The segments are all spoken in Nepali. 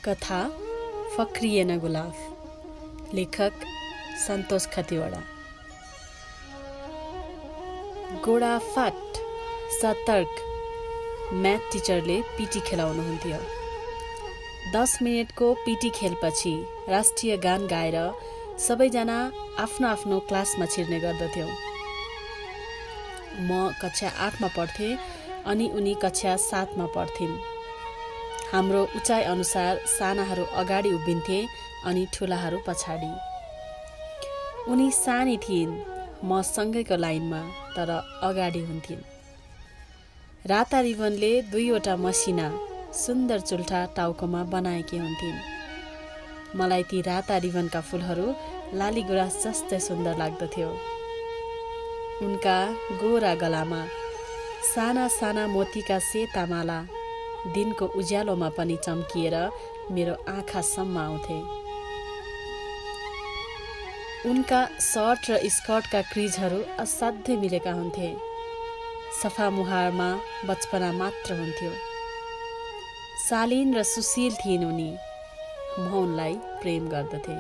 कथा फक्रिएन गुलाफ। लेखक सन्तोष खतिवडा। गोडा फाट सतर्क म्याथ टिचरले पिटी खेलाउनुहुन्थ्यो। 10 मिनेटको पिटी खेलपछि राष्ट्रिय गान गाएर सबैजना आफ्नो आफ्नो क्लासमा छिर्ने गर्दथ्यौँ। म कक्षा 8मा पढ्थेँ अनि उनी कक्षा 7मा पढ्थिन्। हाम्रो उचाइ अनुसार सानाहरू अगाडि उभिन्थे अनि ठुलाहरू पछाडि। उनी सानी थिइन्, म सँगैको लाइनमा, तर अगाडि हुन्थिन्। राता रिबनले 2वटा मसिना सुन्दर चुल्ठा टाउकोमा बनाएकी हुन्थिन्। मलाई ती राता रिबनका फुलहरू लाली गुराँस जस्तै सुन्दर लाग्दथ्यो। उनका गोरा गलामा साना साना मोतीका सेता माला दिनको उज्यालोमा पनि चम्किएर मेरो आँखासम्म आउँथे। उनका सर्ट र स्कर्टका क्रिजहरू असाध्यै मिलेका हुन्थे। सफा मुहारमा बचपना मात्र हुन्थ्यो। शालीन र सुशील थिइन् उनी। म उनलाई प्रेम गर्दथे।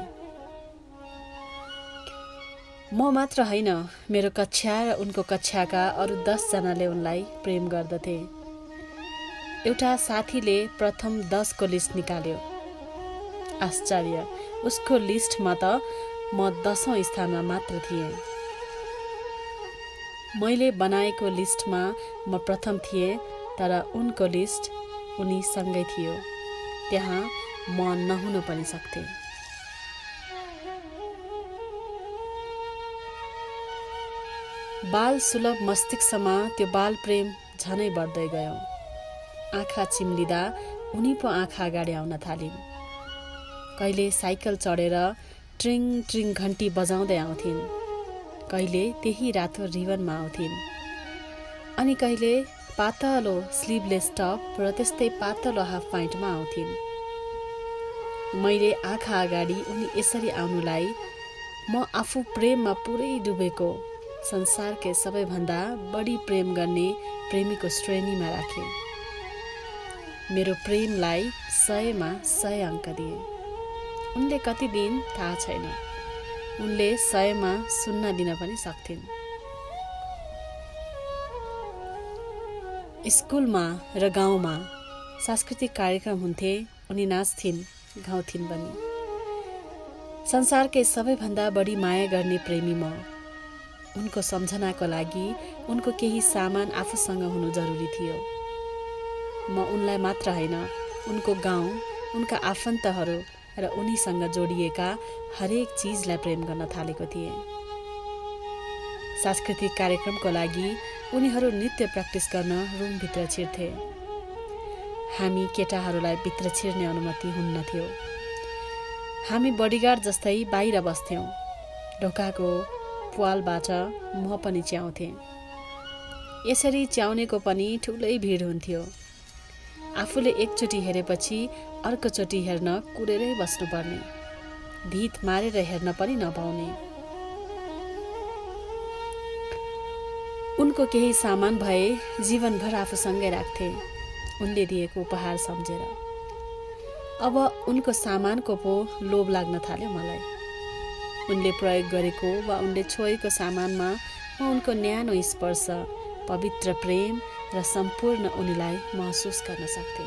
म मात्र होइन, मेरो कक्षा र उनको कक्षाका अरू 10 जनाले उनलाई प्रेम गर्दथे। एउटा साथीले प्रथम 10 को लिस्ट निकाल्यो। आश्चर्य, उसको लिस्टमा त म 10औं स्थानमा मात्र थिएँ। मैले बनाएको लिस्टमा म प्रथम थिएँ, तर उनको लिस्ट उनीसँगै थियो। त्यहाँ म नहुन पनि सक्थेँ। बाल सुलभ मस्तिष्कमा त्यो बाल प्रेम झनै बढ्दै गयो। आँखा चिम्लिँदा उनी पो आँखा अगाडि आउन थालिन्। कहिले साइकल चढेर ट्रिङ ट्रिङ घन्टी बजाउँदै आउँथिन्, कहिले त्यही रातो रिबनमा आउँथिन्, अनि कहिले पातलो स्लिभलेस टप र त्यस्तै पातलो हाफ प्यान्टमा आउँथिन्। मैले आँखा अगाडि उनी यसरी आउनुलाई म आफू प्रेममा पुरै डुबेको संसारकै सबैभन्दा बढी प्रेम गर्ने प्रेमीको श्रेणीमा राखेँ। मेरो प्रेमलाई 100मा 100 अङ्क दिए। उनले कति दिन थाहा छैन। उनले 100मा 0 दिन पनि सक्थिन्। स्कुलमा र गाउँमा सांस्कृतिक कार्यक्रम हुन्थे, उनी नाच्थिन्, गाउँथिन् पनि। संसारकै सबैभन्दा बढी माया गर्ने प्रेमी म। उनको सम्झनाको लागि उनको केही सामान आफूसँग हुनु जरुरी थियो। म उनलाई मात्र होइन, उनको गाउँ, उनका आफन्तहरू र उनीसँग जोडिएका हरेक चिजलाई प्रेम गर्न थालेको थिएँ। सांस्कृतिक कार्यक्रमको लागि उनीहरू नृत्य प्र्याक्टिस गर्न रुमभित्र छिर्थे। हामी केटाहरूलाई भित्र छिर्ने अनुमति हुन्न थियो। हामी बडीगार्ड जस्तै बाहिर बस्थ्यौँ। ढोकाको प्वालबाट म पनि च्याउँथेँ। यसरी च्याउनेको पनि ठुलै भिड हुन्थ्यो। आफूले एकचोटि हेरेपछि अर्कोचोटि हेर्न कुरेरै बस्नुपर्ने, भित मारेर हेर्न पनि नपाउने। उनको केही सामान भए जीवनभर आफूसँगै राख्थे, उनले दिएको उपहार सम्झेर। अब उनको सामानको पो लोभ लाग्न थाल्यो मलाई। उनले प्रयोग गरेको वा उनले छोएको सामानमा म उनको न्यानो स्पर्श, पवित्र प्रेम र सम्पूर्ण उनीलाई महसुस गर्न सक्थेँ।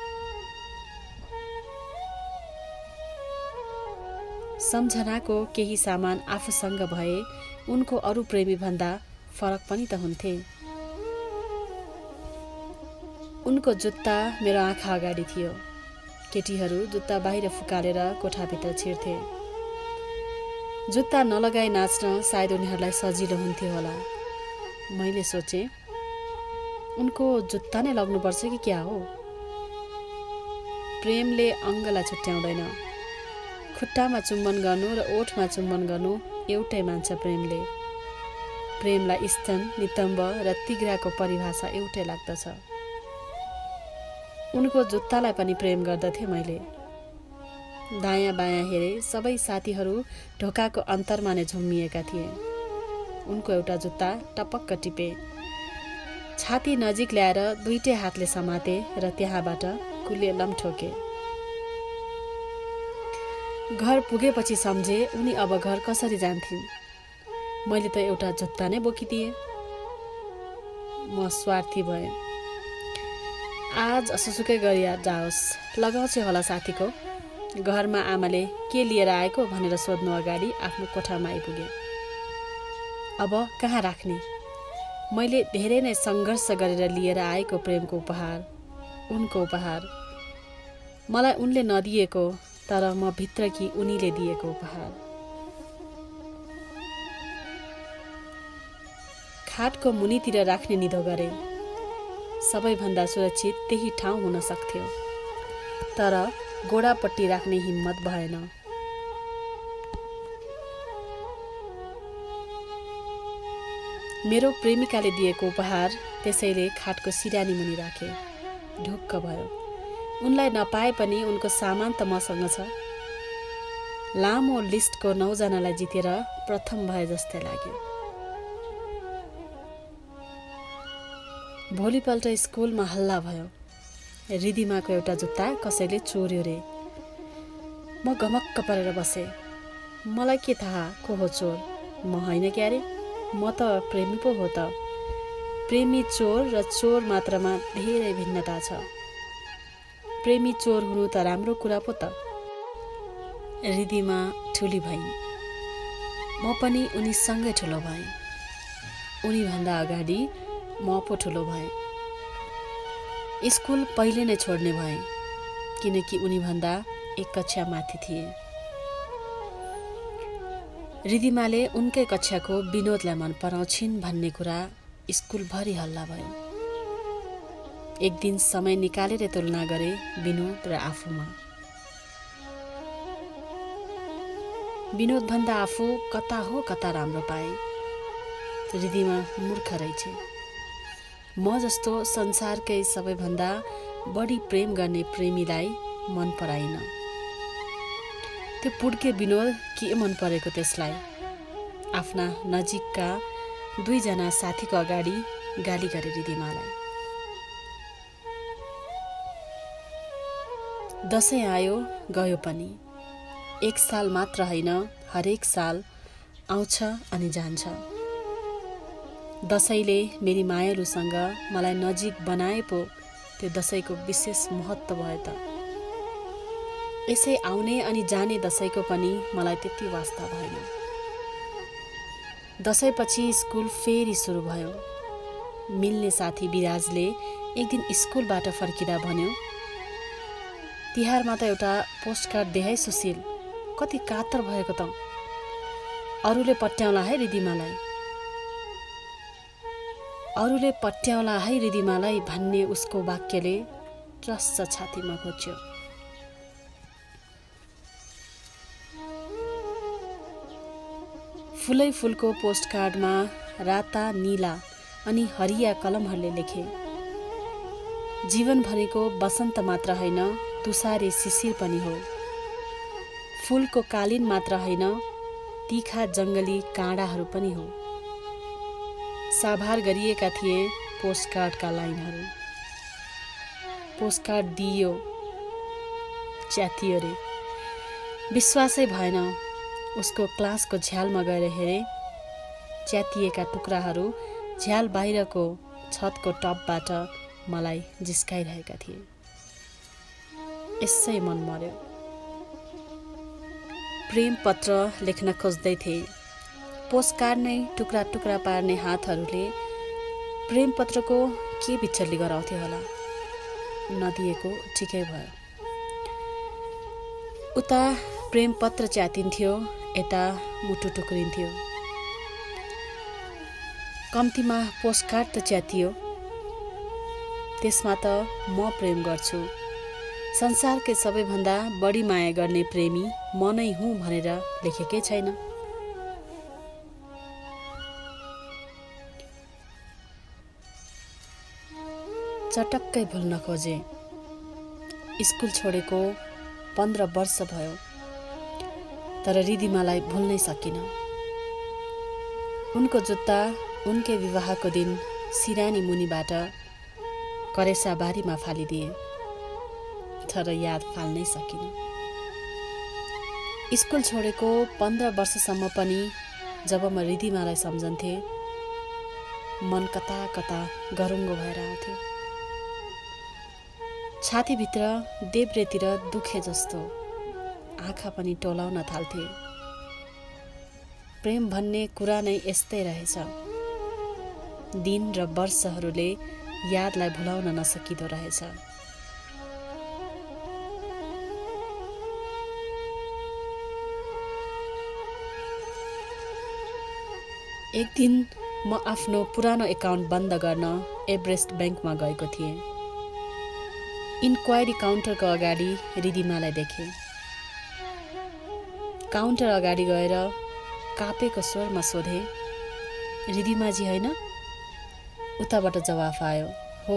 सम्झनाको केही सामान आफूसँग भए उनको अरू प्रेमीभन्दा फरक पनि त हुन्थे। उनको जुत्ता मेरो आँखा अगाडि थियो। केटीहरू जुत्ता बाहिर फुकालेर कोठाभित्र छिर्थे। जुत्ता नलगाई नाच्न सायद उनीहरूलाई सजिलो हुन्थ्यो होला। मैले सोचेँ, उनको जुत्ता नै लग्नुपर्छ कि क्या हो? प्रेमले अङ्गलाई छुट्याउँदैन। खुट्टामा चुम्बन गर्नु र ओठमा चुम्बन गर्नु एउटै मान्छ प्रेमले। प्रेमलाई स्तन, नितम्ब र तिघ्राको परिभाषा एउटै लाग्दछ। उनको जुत्तालाई पनि प्रेम गर्दथे मैले। दायाँ बायाँ हेरे, सबै साथीहरू ढोकाको अन्तरमा नै झुम्मिएका थिए। उनको एउटा जुत्ता टपक्क टिपे, छाती नजिक ल्याएर दुईटै हातले समाते र त्यहाँबाट कुलेलम ठोके। घर पुगेपछि सम्झे उनी अब घर कसरी जान्थिन्। मैले त एउटा जुत्ता नै बोकिदिएँ। म स्वार्थी भएँ। आज असुसुकै गरी जाओस्, लगाउँछे होला साथीको। घरमा आमाले के लिएर आएको भनेर सोध्नु अगाडि आफ्नो कोठामा आइपुगे। अब कहाँ राख्ने? मैले धेरै नै सङ्घर्ष गरेर लिएर आएको प्रेमको उपहार, उनको उपहार, मलाई उनले नदिएको तर म भित्रकी उनीले दिएको उपहार। खाटको मुनितिर राख्ने निधो गरे। सबैभन्दा सुरक्षित त्यही ठाउँ हुन सक्थ्यो, तर गोडापट्टि राख्ने हिम्मत भएन। मेरो प्रेमिकाले दिएको उपहार त्यसैले खाटको सिरानी मुनि राखे। ढुक्क भयो। उनलाई नपाए पनि उनको सामान त मसँग छ। लामो लिस्टको 9 जनालाई जितेर प्रथम भए जस्तै लाग्यो। भोलिपल्ट स्कुलमा हल्ला भयो। रिदिमाको एउटा जुत्ता कसैले चोर्यो रे। म गमक्क परेर बसेँ। मलाई के थाहा को हो चोर? म होइन क्यारे? म त प्रेमी पो हो त। प्रेमी चोर र चोर मात्रामा धेरै भिन्नता छ। प्रेमी चोर हुनु त राम्रो कुरा पो त। रिदिमा ठुली भइन्। म पनि उनीसँगै ठुलो भएँ। उनीभन्दा अगाडि म पो ठुलो भएँ। स्कुल पहिले नै छोड्ने भएँ, किनकि उनीभन्दा 1 कक्षा माथि थिए। रिदिमाले उनकै कक्षाको विनोदलाई मन पराउँछिन् भन्ने कुरा स्कुलभरि हल्ला भयो। एक दिन समय निकालेर तुलना गरे विनोद र आफूमा। विनोदभन्दा आफू कता हो कता राम्रो पाए। रिदिमा मूर्ख रहेछ। म जस्तो संसारकै सबैभन्दा बढी प्रेम गर्ने प्रेमीलाई मन पराइन। त्यो पुड्के विनोद के मन परेको त्यसलाई? आफ्ना नजिकका 2 जना साथीको अगाडि गाली गरे रिदिमालाई। दसैँ आयो गयो पनि। 1 साल मात्र होइन, हरेक साल आउँछ अनि जान्छ। दसैँले मेरी मायालुसँग मलाई नजिक बनाए पो त्यो दसैँको विशेष महत्त्व भयो त। यसै आउने अनि जाने दसैँको पनि मलाई त्यति वास्ता भएन। दसैँपछि स्कुल फेरि सुरु भयो। मिल्ने साथी विराजले एक दिन स्कुलबाट फर्किँदा भन्यो, तिहारमा त एउटा पोस्टकार्ड देहाइ सुशील, कति कातर भएको त। अरूले पट्याउला है रिदिमालाई। अरूले पट्याउला है रिदिमालाई भन्ने उसको वाक्यले ट्रस्स छातीमा घोच्यो। फुलै फुलको पोस्टकार्डमा राता, नीला अनि हरिया कलमहरूले लेखे, जीवन भनेको बसन्त मात्र होइन, तुसारे शिशिर पनि हो। फुलको कालीन मात्र होइन, तीखा जङ्गली काँडाहरू पनि हो। साभार गरिएका थिए पोस्टकार्डका लाइनहरू। पोस्टकार्ड दिइयो, च्यातियो रे। विश्वासै भएन। उसको क्लासको झ्यालमा गएर हेरे, च्यातिएका टुक्राहरू झ्याल बाहिरको छतको टपबाट मलाई जिस्काइरहेका थिए। यसै मन मर्यो। प्रेम पत्र लेख्न खोज्दै थिए। पोस्टकार्ड नै टुक्रा टुक्रा पार्ने हातहरूले प्रेम पत्रको के बिचल्ली गराउँथे होला। नदिएको ठिकै भयो। उता प्रेम पत्र च्यातिन्थ्यो, यता मुटु टुक्रिन्थ्यो। कम्तीमा पोस्टकार्ड त च्यातियो। त्यसमा त म प्रेम गर्छु, संसारकै सबैभन्दा बढी माया गर्ने प्रेमी म नै हुँ भनेर लेखेकै छैन। चटक्कै भुल्न खोजे। स्कुल छोडेको 15 वर्ष भयो, तर रिदिमालाई भुल्नै सकिन। उनको जुत्ता उनकै विवाहको दिन सिरानी मुनिबाट करेसा बारीमा फालिदिए, तर याद फाल्नै सकिन। स्कुल छोडेको 15 वर्षसम्म पनि जब म रिधिमालाई सम्झन्थे, मन कता कता गरुङ्गो भएर आउँथ्यो। छातीभित्र देब्रेतिर दुखे जस्तो आँखा पनि टोलाउन थाल्थे। प्रेम भन्ने कुरा नै यस्तै रहेछ। दिन र वर्षहरूले यादलाई भुलाउन नसकिदो रहेछ। एक दिन म आफ्नो पुरानो एकाउन्ट बन्द गर्न एभरेस्ट ब्याङ्कमा गएको थिएँ। इन्क्वायरी काउन्टरको अगाडि रिधिमालाई देखेँ। काउन्टर अगाडि गएर कापेको स्वरमा सोधेँ, रिधिमाजी होइन? उताबाट जवाफ आयो, हो।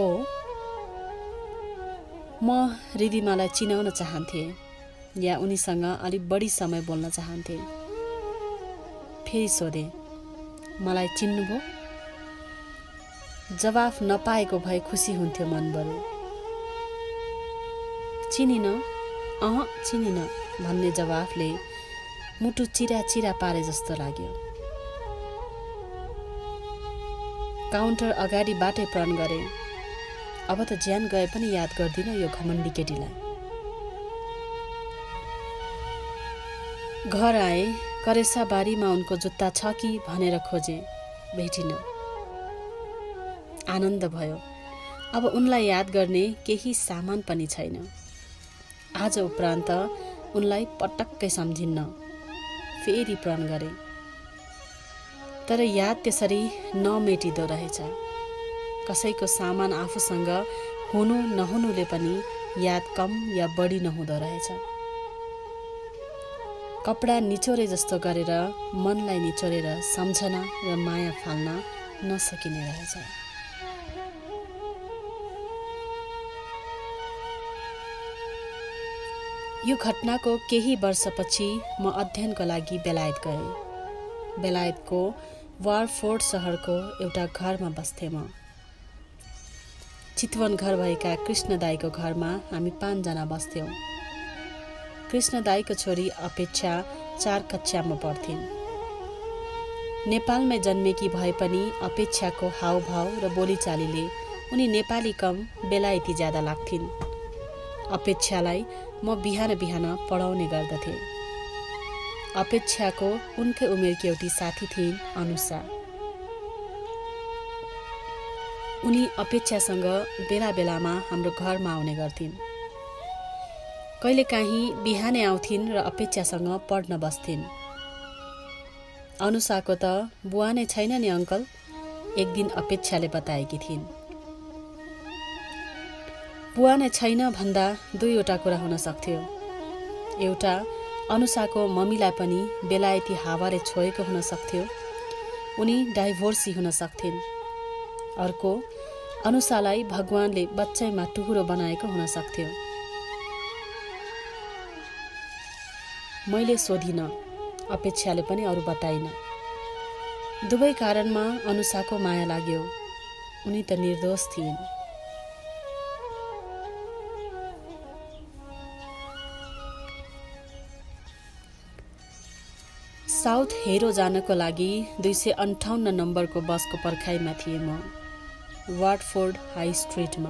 म रिधिमालाई चिनाउन चाहन्थेँ या उनीसँग अलिक बढी समय बोल्न चाहन्थेँ। फेरि सोधेँ, मलाई चिन्नुभयो? जवाफ नपाएको भए खुसी हुन्थ्यो मन बरु। चिनिन, चिनिन भन्ने जवाफले मुटु चिरा चिरा पारे जस्तो लाग्यो। काउन्टर अगाडिबाटै प्रण गरे, अब त ज्यान गए पनि याद गर्दिन यो घमण्डी केटीलाई। घर आए, करेसा बारीमा उनको जुत्ता छ कि भनेर खोजे, भेटिन। आनन्द भयो, अब उनलाई याद गर्ने केही सामान पनि छैन। आज उपरान्त उनलाई पटक्कै सम्झिन्न। फेरि प्रण गरे, तर याद त्यसरी नमेटिदो रहेछ। कसैको सामान आफूसँग हुनु नहुनुले पनि याद कम या बढी नहुँदो रहेछ। कपडा निचोरे जस्तो गरेर मनलाई निचोरेर सम्झना र माया फाल्न नसकिने रहेछ। यो घटनाको केही वर्षपछि म अध्ययनको लागि बेलायत गएँ। बेलायतको वारफोर्ड शहरको एउटा घरमा बस्थेँ म। चितवन घर भएका कृष्ण दाईको घरमा हामी 5 जना बस्थ्यौँ। कृष्ण दाईको छोरी अपेक्षा 4 कक्षामा पढ्थिन्। नेपालमै जन्मेकी भए पनि अपेक्षाको हावभाव र बोलीचालीले उनी नेपाली कम बेलायती ज्यादा लाग्थिन्। अपेक्षालाई म बिहान बिहान पढाउने गर्दथे। अपेक्षाको उनकै उमेरकी एउटी साथी थिइन्, अनुषा। उनी अपेक्षासँग बेला बेलामा हाम्रो घरमा आउने गर्थिन्। कहिलेकाहीँ बिहानै आउँथिन् र अपेक्षासँग पढ्न बस्थिन्। अनुषाको त बुवा नै छैन नि अङ्कल, एक दिन अपेक्षाले बताएकी थिइन्। बुवा नै छैन भन्दा 2वटा कुरा हुन सक्थ्यो। एउटा, अनुषाको मम्मीलाई पनि बेलायती हावाले छोएको हुन सक्थ्यो, उनी डाइभोर्सी हुन सक्थिन्। अर्को, अनुषालाई भगवानले बच्चैमा टुहुरो बनाएको हुन सक्थ्यो। मैले सोधिन, अपेक्षाले पनि अरू बताइन। दुवै कारणमा अनुषाको माया लाग्यो। उनी त निर्दोष थिइन्। साउथ हेरो जानको लागि 258 नम्बरको बसको पर्खाइमा थिएँ म, वाटफोर्ड हाई स्ट्रिटमा।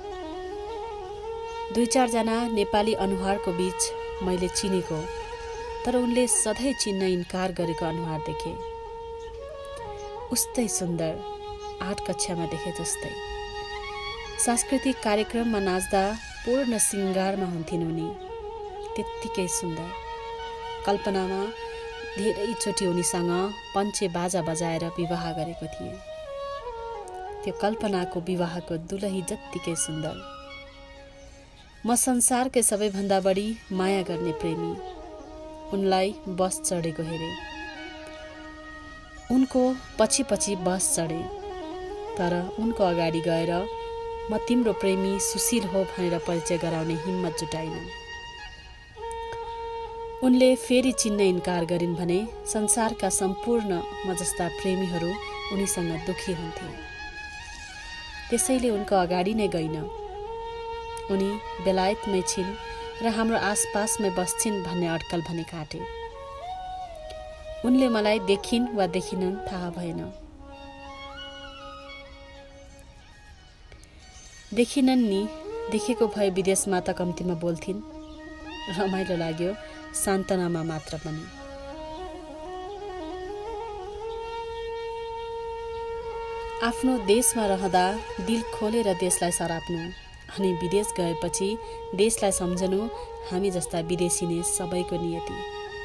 2-4 जना नेपाली अनुहारको बीच मैले चिनेको, तर उनले सधैँ चिन्न इन्कार गरेको अनुहार देखे। उस्तै सुन्दर, 8 कक्षामा देखे जस्तै। सांस्कृतिक कार्यक्रममा नाच्दा पूर्ण सिङ्गारमा हुन्थिन् उनी, त्यत्तिकै सुन्दर। कल्पनामा धेरैचोटि उनीसँग पञ्चे बाजा बजाएर विवाह गरेको थिएँ। त्यो कल्पनाको विवाहको दुलही जत्तिकै सुन्दर। म संसारकै सबैभन्दा बढी माया गर्ने प्रेमी। उनलाई बस चढेको हेरे, उनको पछि पछि बस चढे, तर उनको अगाडि गएर म तिम्रो प्रेमी सुशील हो भनेर परिचय गराउने हिम्मत जुटाइन। उनले फेरि चिन्न इन्कार गरिन् भने संसारका सम्पूर्ण म जस्ता प्रेमीहरू उनीसँग दुखी हुन्थे। त्यसैले उनको अगाडि नै गइन। उनी बेलायतमै छिन् र हाम्रो आसपासमै बस्छिन् भन्ने अड्कल भने काटे। उनले मलाई देखिन् वा देखिनन् थाहा भएन। देखिनन् नि, देखेको भए विदेशमा त कम्तीमा बोल्थिन्। रमाइलो लाग्यो, सान्तनामा मात्र पनि। आफ्नो देशमा रहँदा दिल खोलेर देशलाई सराप्नु अनि विदेश गएपछि देशलाई सम्झनु हामी जस्ता विदेशी नै सबैको नियति।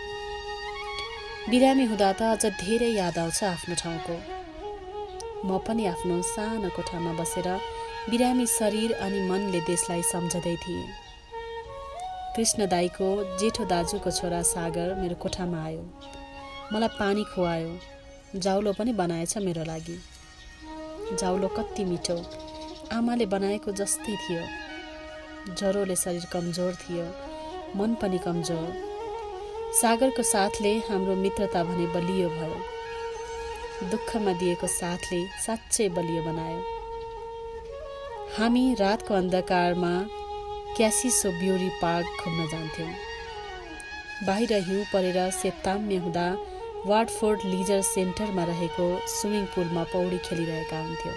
बिरामी हुँदा त अझ धेरै याद आउँछ आफ्नो ठाउँको। म पनि आफ्नो सानो कोठामा बसेर बिरामी शरीर अनि मनले देशलाई सम्झँदै थिएँ। कृष्ण दाईको जेठो दाजुको छोरा सागर मेरो कोठामा आयो। मलाई पानी खुवायो, जाउलो पनि बनाएछ मेरो लागि। जाउलो कति मिठो, आमाले बनाएको जस्तै थियो। ज्वरोले शरीर कमजोर थियो, मन पनि कमजोर। सागरको साथले हाम्रो मित्रता भने बलियो भयो। दुःखमा दिएको साथले साँच्चै बलियो बनायो। हामी रातको अन्धकारमा क्यासिसो ब्युरी पार्क घुम्न जान्थ्यौँ। बाहिर हिउँ परेर सेताम्य हुँदा वाटफोर्ड लिजर सेन्टरमा रहेको स्विमिङ पुलमा पौडी खेलिरहेका हुन्थ्यौँ।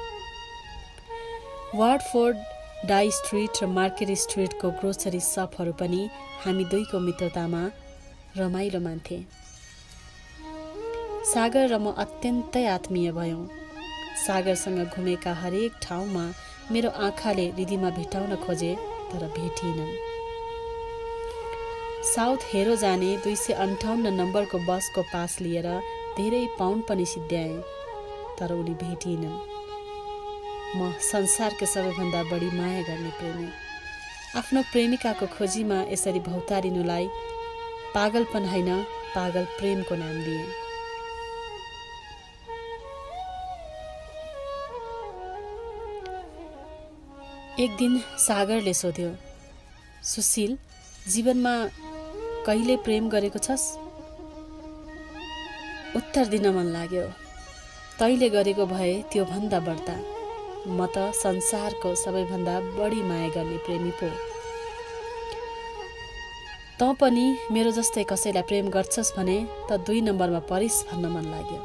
वाटफोर्ड डाई स्ट्रिट र मार्केट स्ट्रिटको ग्रोसरी सपहरू पनि हामी दुईको मित्रतामा रमाइलो मान्थे। सागर र म अत्यन्तै आत्मीय भयौँ। सागरसँग घुमेका हरेक ठाउँमा मेरो आँखाले रिदीमा भेटाउन खोजे, तर भेटिनन्। साउथ हेरो जाने 258 नम्बरको बसको पास लिएर धेरै पाउन्ड पनि सिद्ध्याएँ, तर उनी भेटिनन्। म संसारको सबैभन्दा बढी माया गर्ने प्रेमी। आफ्नो प्रेमिकाको खोजीमा यसरी भौतारिनुलाई पागलपन होइन, पागल प्रेमको नाम दिएँ। एक दिन सागरले सोध्यो, सुशील, जीवनमा कहिले प्रेम गरेको छस्? उत्तर दिन मन लाग्यो, तैले गरेको भए त्यो भन्दा बढ्ता। म त संसारको सबैभन्दा बढी माया गर्ने प्रेमी पो। तँ पनि मेरो जस्तै कसैलाई प्रेम गर्छस् भने त 2 नम्बरमा परिस् भन्न मन लाग्यो।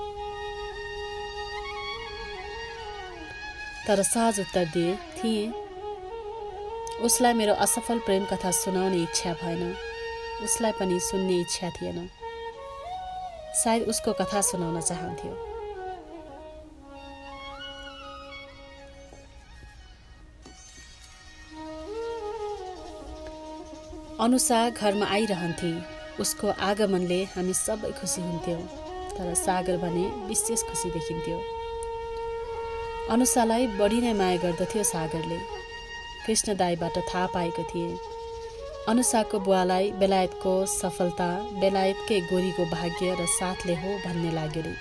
तर सहज उत्तर दिए थिएँ। उसलाई मेरो असफल प्रेम कथा सुनाउने इच्छा भएन। उसलाई पनि सुन्ने इच्छा थिएन। सायद उसको कथा सुनाउन चाहन्थ्यो। अनुषा घरमा आइरहन्थे। उसको आगमनले हामी सबै खुसी हुन्थ्यौँ, तर सागर भने विशेष खुसी देखिन्थ्यो। अनुषालाई बढी नै माया गर्दथ्यो सागरले। कृष्ण दाईबाट थाहा पाएको थिए। अनुषाको बुवालाई बेलायतको सफलता, बेलायतकै गोरीको भाग्य र साथले हो भन्ने लाग्यो रे।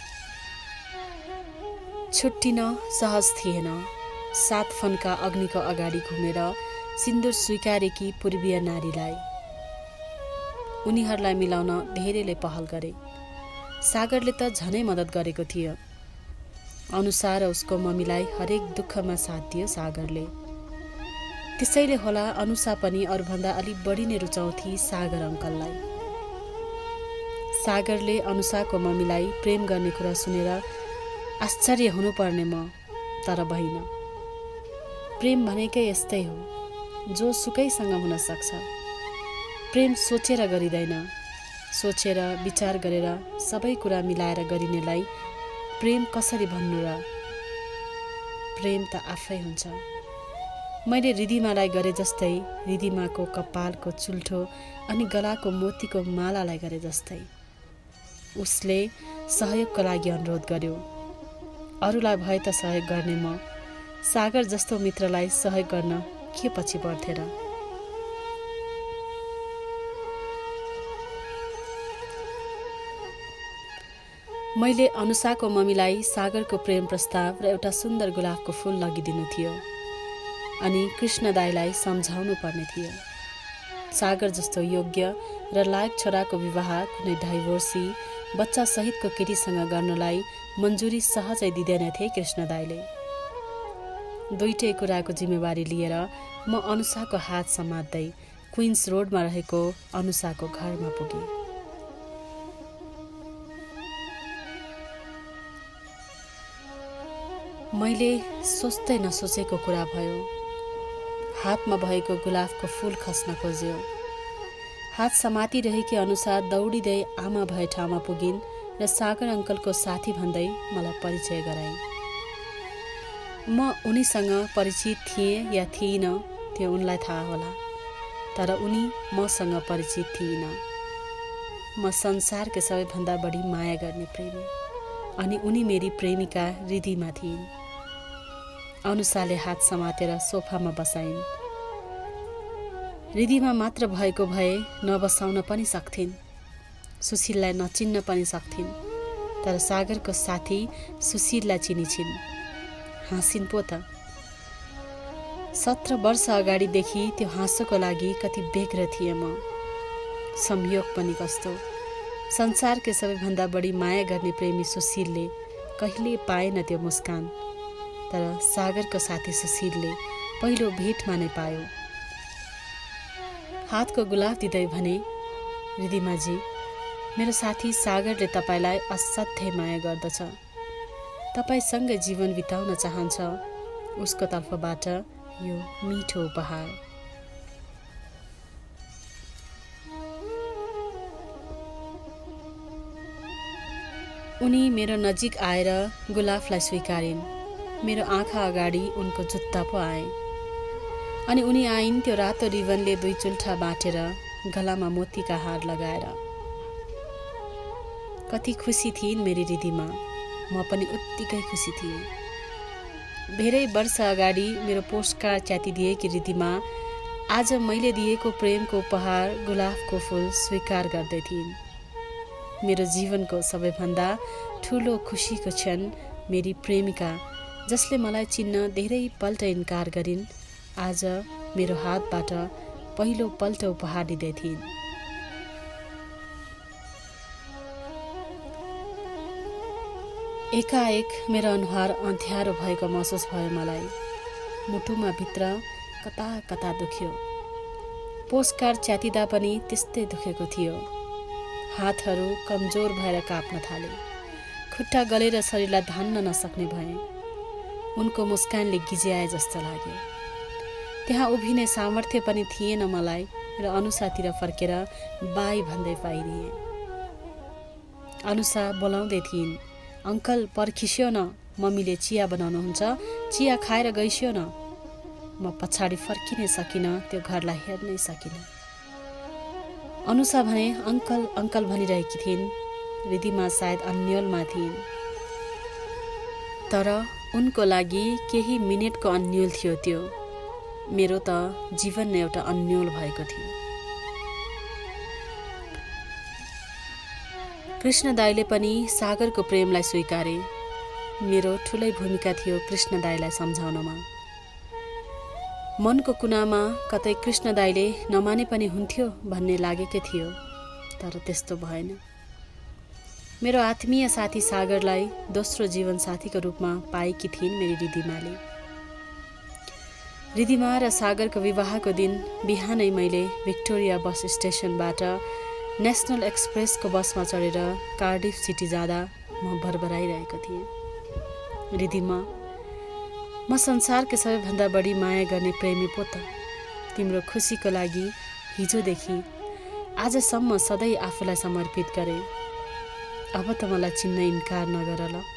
छुट्टिन सहज थिएन। 7 फन्का अग्निको अगाडि घुमेर सिन्दुर स्वीकारेकी पूर्वीय नारीलाई। उनीहरूलाई मिलाउन धेरैले पहल गरे। सागरले त झनै मद्दत गरेको थियो। अनुषा र उसको मम्मीलाई हरेक दुःखमा साथ दियो सागरले। त्यसैले होला अनुषा पनि अरूभन्दा अलि बढी नै रुचाउँथी सागर अङ्कललाई। सागरले अनुषाको मम्मीलाई प्रेम गर्ने कुरा सुनेर आश्चर्य हुनुपर्ने म, तर भइन। प्रेम भनेकै यस्तै हो, जो सुकैसँग हुन सक्छ। प्रेम सोचेर गरिँदैन, सोचेर विचार गरेर सबै कुरा मिलाएर गरिनेलाई प्रेम कसरी भन्नु र? प्रेम त आफै हुन्छ। मैले रिधिमालाई गरे जस्तै, रिधिमाको कपालको चुल्ठो अनि गलाको मोतीको मालालाई गरे जस्तै। उसले सहयोगको लागि अनुरोध गर्यो। अरूलाई भए त सहयोग गर्ने म, सागर जस्तो मित्रलाई सहयोग गर्न के पछि पर्थे र? मैले अनुषाको मम्मीलाई सागरको प्रेम प्रस्ताव र एउटा सुन्दर गुलाबको फूल लगिदिनु थियो अनि कृष्ण दाईलाई सम्झाउनु पर्ने थियो। सागर जस्तो योग्य र लायक छोराको विवाह कुनै डाइभोर्सी, बच्चा सहितको केटीसँग गर्नलाई मन्जुरी सहजै दिँदैनथे कृष्ण दाईले। दुईटै कुराको जिम्मेवारी लिएर म अनुषाको हात समात्दै क्विन्स रोडमा रहेको अनुसाको घरमा पुगे। मैले सोच्दै नसोचेको कुरा भयो। हातमा भएको गुलाबको फूल खस्न खोज्यो। हात समातिरहेकी अनुसार दौडिँदै आमा भए ठाउँमा पुगिन् र सागर अङ्कलको साथी भन्दै मलाई परिचय गराइन्। म उनीसँग परिचित थिएँ या थिइनँ त्यो उनलाई थाहा होला, तर उनी मसँग परिचित थिइन। म संसारकै सबैभन्दा बढी माया गर्ने प्रेमी, अनि उनी मेरी प्रेमिका रिधिमा थिइन्। अनुसाले हात समातेर सोफामा बसाइन्। रिधिमा मात्र भएको भए नबसाउन पनि सक्थिन्, सुशीललाई नचिन्न पनि सक्थिन्, तर सागरको साथी सुशीललाई चिनिछिन्। हाँसिन् पो त। 17 वर्ष अगाडिदेखि त्यो हाँसोको लागि कति व्यग्र थिएँ म। संयोग पनि कस्तो, संसारकै सबैभन्दा बढी माया गर्ने प्रेमी सुशीलले कहिले पाएन त्यो मुस्कान, तर सागरको साथी सुशीलले पहिलो भेटमा नै पायो। हातको गुलाब दिँदै भने, रिधिमाजी, मेरो साथी सागरले तपाईलाई असाध्यै माया गर्दछ। तपाईसँगै जीवन बिताउन चाहन्छ। उसको तर्फबाट यो मिठो उपहार। उनी मेरो नजिक आएर गुलाबलाई स्वीकारिन्। मेरो आँखा अगाडि उनको जुत्ता पो आए। अनि उनी आइन् त्यो रातो रिबनले 2 चुल्ठा बाटेर, गलामा मोतीका हार लगाएर। कति खुसी थिइन् मेरी रिधिमा। म पनि उत्तिकै खुसी थिएँ। धेरै वर्ष अगाडि मेरो पोस्टकार्ड च्यातिदिएकी रिधिमा आज मैले दिएको प्रेमको उपहार गुलाबको फूल स्वीकार गर्दै थिइन्। मेरो जीवनको सबैभन्दा ठुलो खुसीको क्षण मेरी प्रेमिका, जसले मलाई चिन्न धेरै पल्ट इन्कार गरिन्, आज मेरो हातबाट पहिलो पल्ट उपहार दिँदै थिइन्। एकाएक मेरो अनुहार अँध्यारो भएको महसुस भयो मलाई। मुटुमा भित्र कता कता दुख्यो। पोस्टकार्ड च्यातिदा पनि त्यस्तै दुखेको थियो। हातहरू कमजोर भएर काप्न थाले। खुट्टा गलेर शरीरलाई धान्न नसक्ने भए। उनको मुस्कानले गिज्याए जस्तो लाग्यो। त्यहाँ उभिने सामर्थ्य पनि थिएन मलाई र अनुसातिर फर्केर बाई भन्दै पाइदिएँ। अनुसा बोलाउँदै थिइन्, अङ्कल पर्खिस्यो न, मम्मीले चिया बनाउनुहुन्छ, चिया खाएर गइस्यो न। म पछाडि फर्किनै सकिनँ, त्यो घरलाई हेर्नै सकिनँ। अनुसा भने अङ्कल अङ्कल भनिरहेकी थिइन्। रिधिमा सायद अन्यलमा थिइन्, तर उनको लागि केही मिनेटको अन्यल थियो त्यो। मेरो त जीवन नै एउटा अन्यल भएको थियो। कृष्ण दाइले पनि सागरको प्रेमलाई स्वीकारे। मेरो ठुलै भूमिका थियो कृष्ण दाइलाई सम्झाउनमा। मनको कुनामा कतै कृष्ण दाइले नमाने पनि हुन्थ्यो भन्ने लागेकै थियो, तर त्यस्तो भएन। मेरो आत्मीय साथी सागरलाई दोस्रो जीवन साथीको रूपमा पाएकी थिइन् मेरी रिधिमाले। रिधिमा र सागरको विवाहको दिन बिहानै मैले भिक्टोरिया बस स्टेसनबाट नेसनल एक्सप्रेसको बसमा चढेर कार्डिफ सिटी जाँदा म भरभराइरहेको थिएँ। रिधिमा, म संसारकै सबैभन्दा बढी माया गर्ने प्रेमी पो त। तिम्रो खुसीको लागि हिजोदेखि आजसम्म सधैँ आफूलाई समर्पित गरे। अब त मलाई चिन्न इन्कार नगर ल।